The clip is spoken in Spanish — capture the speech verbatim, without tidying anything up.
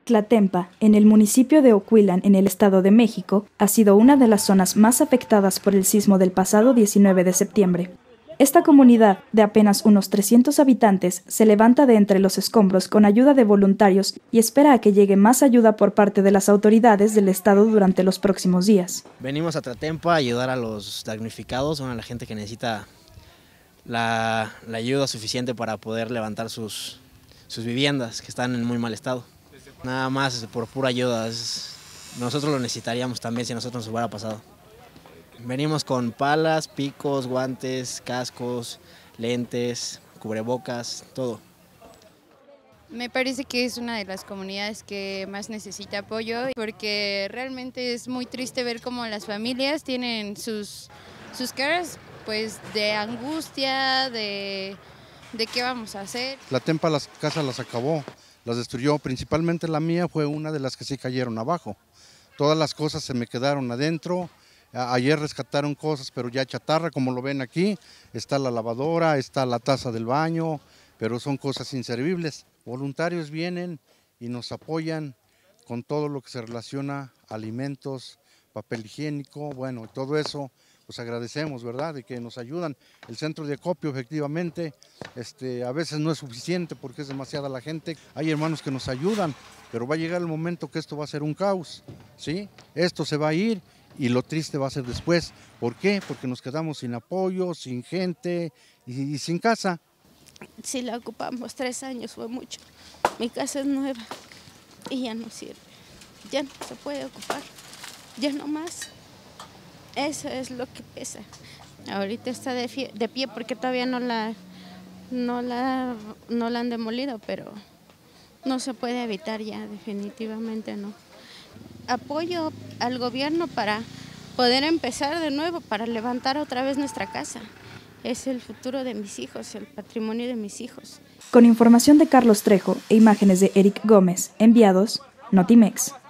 Tlatempa, en el municipio de Ocuilan, en el Estado de México, ha sido una de las zonas más afectadas por el sismo del pasado diecinueve de septiembre. Esta comunidad, de apenas unos trescientos habitantes, se levanta de entre los escombros con ayuda de voluntarios y espera a que llegue más ayuda por parte de las autoridades del Estado durante los próximos días. Venimos a Tlatempa a ayudar a los damnificados, a la gente que necesita la, la ayuda suficiente para poder levantar sus, sus viviendas, que están en muy mal estado. Nada más por pura ayuda, nosotros lo necesitaríamos también si a nosotros nos hubiera pasado. Venimos con palas, picos, guantes, cascos, lentes, cubrebocas, todo. Me parece que es una de las comunidades que más necesita apoyo, porque realmente es muy triste ver cómo las familias tienen sus, sus caras pues, de angustia, de, de qué vamos a hacer. Tlatempa las casas las acabó, las destruyó, principalmente la mía fue una de las que sí cayeron abajo. Todas las cosas se me quedaron adentro. Ayer rescataron cosas, pero ya chatarra, como lo ven aquí, está la lavadora, está la taza del baño, pero son cosas inservibles. Voluntarios vienen y nos apoyan con todo lo que se relaciona a alimentos, papel higiénico, bueno, todo eso, pues agradecemos, ¿verdad?, de que nos ayudan. El centro de acopio, efectivamente, este, a veces no es suficiente porque es demasiada la gente. Hay hermanos que nos ayudan, pero va a llegar el momento que esto va a ser un caos, ¿sí? Esto se va a ir. Y lo triste va a ser después. ¿Por qué? Porque nos quedamos sin apoyo, sin gente y, y sin casa. Sí, la ocupamos tres años, fue mucho. Mi casa es nueva y ya no sirve. Ya no se puede ocupar, ya no más. Eso es lo que pesa. Ahorita está de, fie, de pie porque todavía no la, no, la, no la han demolido, pero no se puede evitar ya, definitivamente no. Apoyo al gobierno para poder empezar de nuevo, para levantar otra vez nuestra casa. Es el futuro de mis hijos, el patrimonio de mis hijos. Con información de Carlos Trejo e imágenes de Eric Gómez, enviados Notimex.